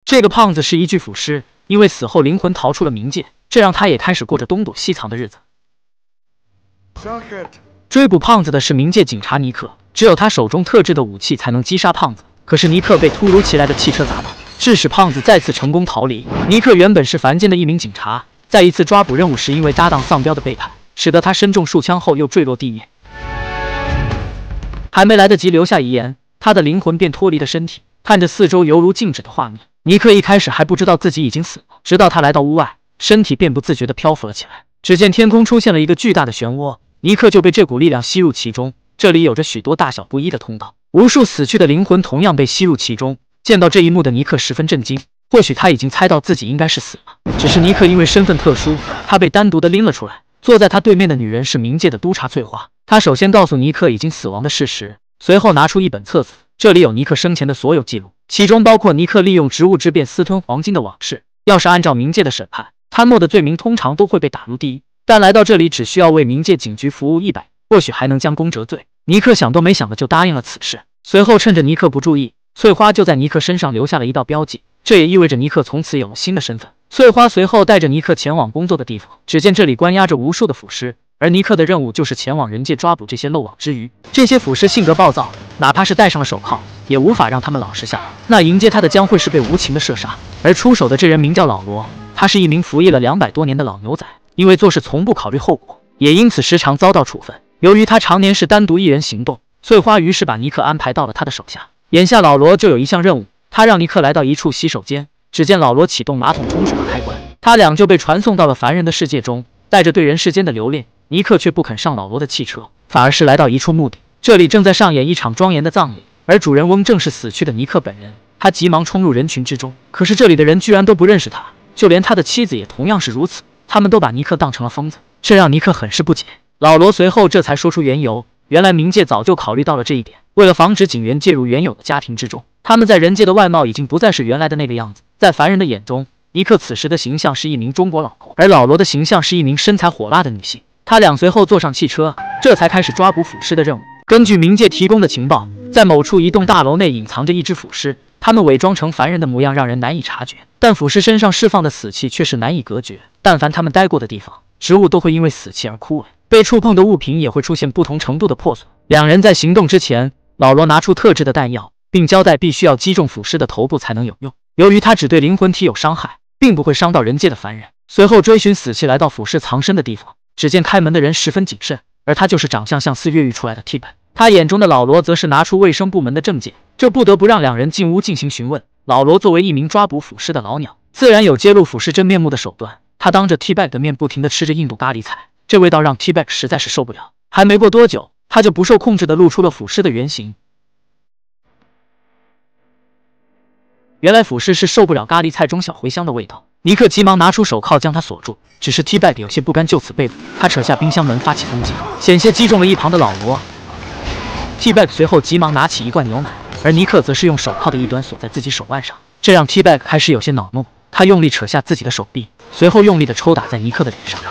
这个胖子是一具腐尸，因为死后灵魂逃出了冥界，这让他也开始过着东躲西藏的日子。追捕胖子的是冥界警察尼克，只有他手中特制的武器才能击杀胖子。可是尼克被突如其来的汽车砸到，致使胖子再次成功逃离。尼克原本是凡间的一名警察，在一次抓捕任务时，因为搭档丧彪的背叛，使得他身中数枪后又坠落地面。还没来得及留下遗言，他的灵魂便脱离了身体，看着四周犹如静止的画面。尼克一开始还不知道自己已经死了，直到他来到屋外，身体便不自觉地漂浮了起来。只见天空出现了一个巨大的漩涡，尼克就被这股力量吸入其中。这里有着许多大小不一的通道，无数死去的灵魂同样被吸入其中。见到这一幕的尼克十分震惊，或许他已经猜到自己应该是死了，只是尼克因为身份特殊，他被单独的拎了出来。坐在他对面的女人是冥界的督察翠花，她首先告诉尼克已经死亡的事实，随后拿出一本册子，这里有尼克生前的所有记录，其中包括尼克利用职务之便私吞黄金的往事。要是按照冥界的审判，贪墨的罪名通常都会被打入地狱，但来到这里只需要为冥界警局服务100，或许还能将功折罪。尼克想都没想的就答应了此事。随后趁着尼克不注意，翠花就在尼克身上留下了一道标记，这也意味着尼克从此有了新的身份。翠花随后带着尼克前往工作的地方，只见这里关押着无数的腐尸，而尼克的任务就是前往人界抓捕这些漏网之鱼。这些腐尸性格暴躁，哪怕是戴上了手铐，也无法让他们老实下来，那迎接他的将会是被无情的射杀。而出手的这人名叫老罗，他是一名服役了200多年的老牛仔，因为做事从不考虑后果，也因此时常遭到处分。由于他常年是单独一人行动，翠花于是把尼克安排到了他的手下。眼下老罗就有一项任务，他让尼克来到一处洗手间，只见老罗启动马桶冲水的开关，他俩就被传送到了凡人的世界中。带着对人世间的留恋，尼克却不肯上老罗的汽车，反而是来到一处墓地，这里正在上演一场庄严的葬礼，而主人翁正是死去的尼克本人。他急忙冲入人群之中，可是这里的人居然都不认识他，就连他的妻子也同样是如此，他们都把尼克当成了疯子，这让尼克很是不解。老罗随后这才说出缘由，原来冥界早就考虑到了这一点，为了防止警员介入原有的家庭之中，他们在人界的外貌已经不再是原来的那个样子。在凡人的眼中，尼克此时的形象是一名中国老头，而老罗的形象是一名身材火辣的女性。他俩随后坐上汽车，这才开始抓捕腐尸的任务。根据冥界提供的情报，在某处一栋大楼内隐藏着一只腐尸，他们伪装成凡人的模样，让人难以察觉，但腐尸身上释放的死气却是难以隔绝。但凡他们待过的地方，植物都会因为死气而枯萎，被触碰的物品也会出现不同程度的破损。两人在行动之前，老罗拿出特制的弹药，并交代必须要击中腐尸的头部才能有用。由于他只对灵魂体有伤害，并不会伤到人界的凡人。随后追寻死气来到腐尸藏身的地方，只见开门的人十分谨慎，而他就是长相像似越狱出来的 T-Bag。他眼中的老罗则是拿出卫生部门的证件，这不得不让两人进屋进行询问。老罗作为一名抓捕腐尸的老鸟，自然有揭露腐尸真面目的手段。他当着 T-Bag 的面不停地吃着印度咖喱菜，这味道让 T-Bag 实在是受不了。还没过多久，他就不受控制地露出了腐尸的原形。原来腐尸是受不了咖喱菜中小茴香的味道。尼克急忙拿出手铐将他锁住，只是 T-Bag 有些不甘就此被捕，他扯下冰箱门发起攻击，险些击中了一旁的老罗。T-Bag 随后急忙拿起一罐牛奶，而尼克则是用手铐的一端锁在自己手腕上，这让 T-Bag 开始有些恼怒，他用力扯下自己的手臂，随后用力的抽打在尼克的脸上。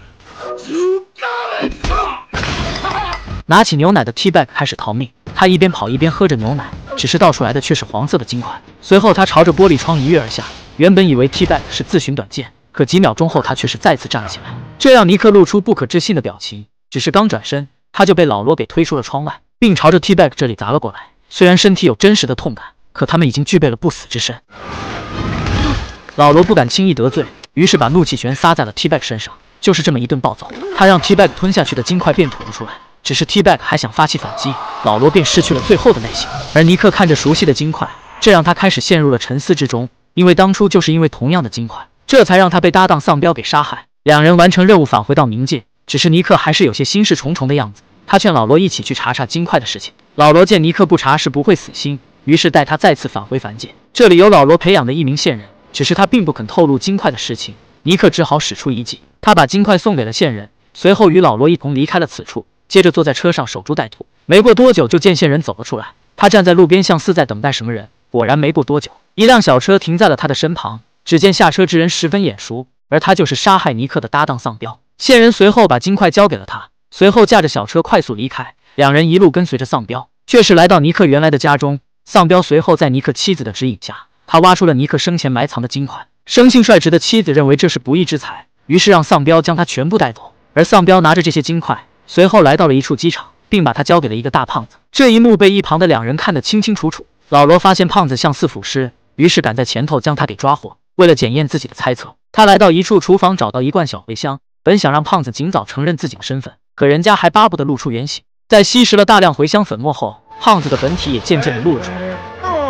拿起牛奶的 T-Bag 开始逃命，他一边跑一边喝着牛奶，只是倒出来的却是黄色的金块。随后他朝着玻璃窗一跃而下，原本以为 T-Bag 是自寻短见，可几秒钟后他却是再次站了起来，这让尼克露出不可置信的表情。只是刚转身，他就被老罗给推出了窗外，并朝着 T-Bag 这里砸了过来。虽然身体有真实的痛感，可他们已经具备了不死之身。老罗不敢轻易得罪，于是把怒气全撒在了 T-Bag 身上。就是这么一顿暴揍，他让 T-Bag 吞下去的金块便吐了出来。只是 T-Bag 还想发起反击，老罗便失去了最后的耐性。而尼克看着熟悉的金块，这让他开始陷入了沉思之中。因为当初就是因为同样的金块，这才让他被搭档丧彪给杀害。两人完成任务返回到冥界，只是尼克还是有些心事重重的样子。他劝老罗一起去查查金块的事情。老罗见尼克不查是不会死心，于是带他再次返回凡界。这里有老罗培养的一名线人，只是他并不肯透露金块的事情。尼克只好使出一计，他把金块送给了线人，随后与老罗一同离开了此处，接着坐在车上守株待兔。没过多久，就见线人走了出来，他站在路边像似在等待什么人。果然没过多久，一辆小车停在了他的身旁，只见下车之人十分眼熟，而他就是杀害尼克的搭档丧彪。线人随后把金块交给了他，随后驾着小车快速离开。两人一路跟随着丧彪，却是来到尼克原来的家中。丧彪随后在尼克妻子的指引下， 他挖出了尼克生前埋藏的金块。生性率直的妻子认为这是不义之财，于是让丧彪将他全部带走。而丧彪拿着这些金块，随后来到了一处机场，并把他交给了一个大胖子。这一幕被一旁的两人看得清清楚楚。老罗发现胖子像似腐尸，于是赶在前头将他给抓获。为了检验自己的猜测，他来到一处厨房，找到一罐小茴香，本想让胖子尽早承认自己的身份，可人家还巴不得露出原形。在吸食了大量茴香粉末后，胖子的本体也渐渐地露了出来。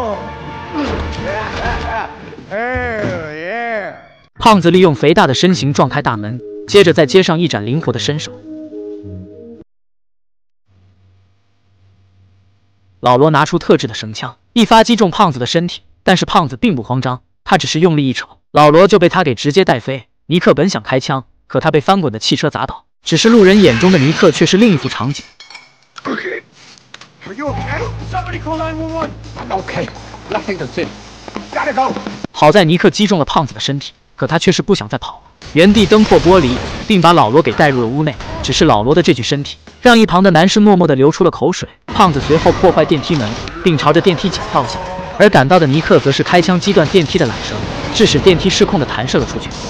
胖子利用肥大的身形撞开大门，接着在街上一展灵活的身手。老罗拿出特制的绳枪，一发击中胖子的身体，但是胖子并不慌张，他只是用力一扯，老罗就被他给直接带飞。尼克本想开枪，可他被翻滚的汽车砸倒。只是路人眼中的尼克却是另一副场景。 Okay. Are you okay? Somebody call 911. Okay. Nothing to see. Gotta go. 好在尼克击中了胖子的身体，可他却是不想再跑了，原地蹬破玻璃，并把老罗给带入了屋内。只是老罗的这具身体让一旁的男士默默地流出了口水。胖子随后破坏电梯门，并朝着电梯井跳下，而赶到的尼克则是开枪击断电梯的缆绳，致使电梯失控地弹射了出去。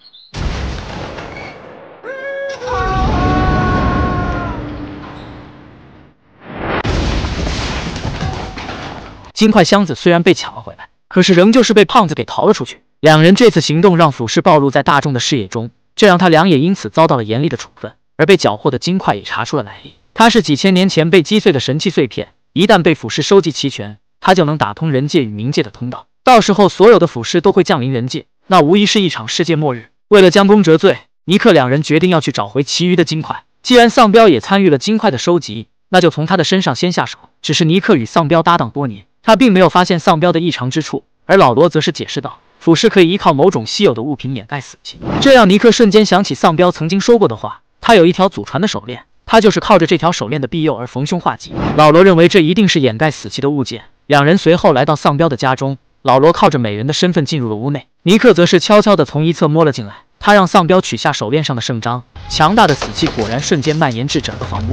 金块箱子虽然被抢了回来，可是仍旧是被胖子给逃了出去。两人这次行动让腐尸暴露在大众的视野中，这让他俩也因此遭到了严厉的处分。而被缴获的金块也查出了来历，它是几千年前被击碎的神器碎片，一旦被腐尸收集齐全，它就能打通人界与冥界的通道，到时候所有的腐尸都会降临人界，那无疑是一场世界末日。为了将功折罪，尼克两人决定要去找回其余的金块。既然丧彪也参与了金块的收集，那就从他的身上先下手。只是尼克与丧彪搭档多年，他并没有发现丧彪的异常之处，而老罗则是解释道，腐尸可以依靠某种稀有的物品掩盖死气。这让尼克瞬间想起丧彪曾经说过的话，他有一条祖传的手链，他就是靠着这条手链的庇佑而逢凶化吉。老罗认为这一定是掩盖死气的物件。两人随后来到丧彪的家中，老罗靠着美人的身份进入了屋内，尼克则是悄悄地从一侧摸了进来。他让丧彪取下手链上的圣章，强大的死气果然瞬间蔓延至整个房屋。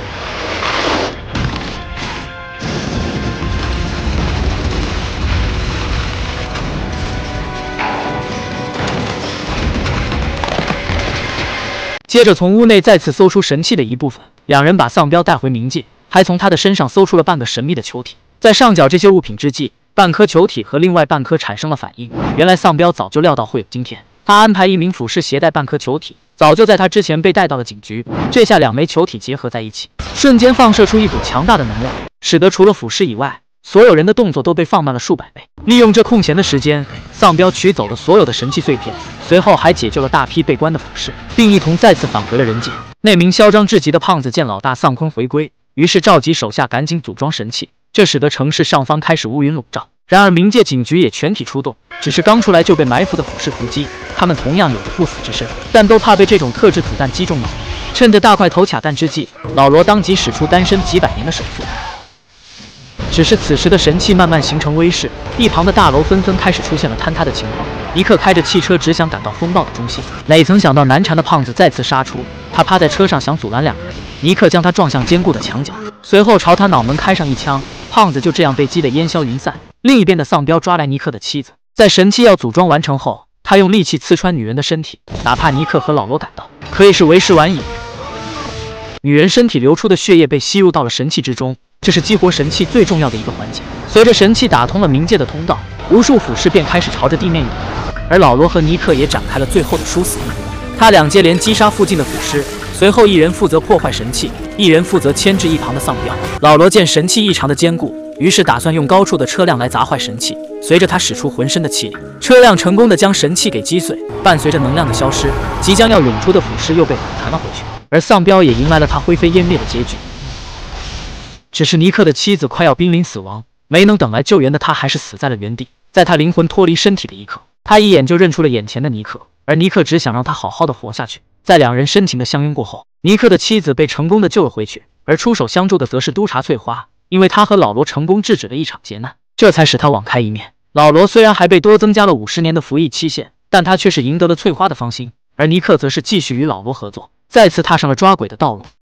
接着从屋内再次搜出神器的一部分，两人把丧彪带回冥界，还从他的身上搜出了半个神秘的球体。在上缴这些物品之际，半颗球体和另外半颗产生了反应。原来丧彪早就料到会有今天，他安排一名腐尸携带半颗球体，早就在他之前被带到了警局。这下两枚球体结合在一起，瞬间放射出一股强大的能量，使得除了腐尸以外，所有人的动作都被放慢了数百倍。利用这空闲的时间，丧彪取走了所有的神器碎片，随后还解救了大批被关的腐尸，并一同再次返回了人界。那名嚣张至极的胖子见老大丧坤回归，于是召集手下赶紧组装神器，这使得城市上方开始乌云笼罩。然而冥界警局也全体出动，只是刚出来就被埋伏的腐尸伏击，他们同样有着不死之身，但都怕被这种特制子弹击中脑袋。趁着大块头卡弹之际，老罗当即使出单身几百年的手速。只是此时的神器慢慢形成威势，一旁的大楼纷纷开始出现了坍塌的情况。尼克开着汽车只想赶到风暴的中心，哪曾想到难缠的胖子再次杀出，他趴在车上想阻拦两人，尼克将他撞向坚固的墙角，随后朝他脑门开上一枪，胖子就这样被击得烟消云散。另一边的丧彪抓来尼克的妻子，在神器要组装完成后，他用利器刺穿女人的身体，哪怕尼克和老罗赶到，可以是为时晚矣。女人身体流出的血液被吸入到了神器之中，这是激活神器最重要的一个环节。随着神器打通了冥界的通道，无数腐尸便开始朝着地面涌来，而老罗和尼克也展开了最后的殊死一搏。他俩接连击杀附近的腐尸，随后一人负责破坏神器，一人负责牵制一旁的丧彪。老罗见神器异常的坚固，于是打算用高处的车辆来砸坏神器。随着他使出浑身的气力，车辆成功的将神器给击碎。伴随着能量的消失，即将要涌出的腐尸又被反弹了回去，而丧彪也迎来了他灰飞烟灭的结局。只是尼克的妻子快要濒临死亡，没能等来救援的他还是死在了原地。在他灵魂脱离身体的一刻，他一眼就认出了眼前的尼克，而尼克只想让他好好的活下去。在两人深情的相拥过后，尼克的妻子被成功的救了回去，而出手相助的则是督察翠花，因为他和老罗成功制止了一场劫难，这才使他网开一面。老罗虽然还被多增加了50年的服役期限，但他却是赢得了翠花的芳心，而尼克则是继续与老罗合作，再次踏上了抓鬼的道路。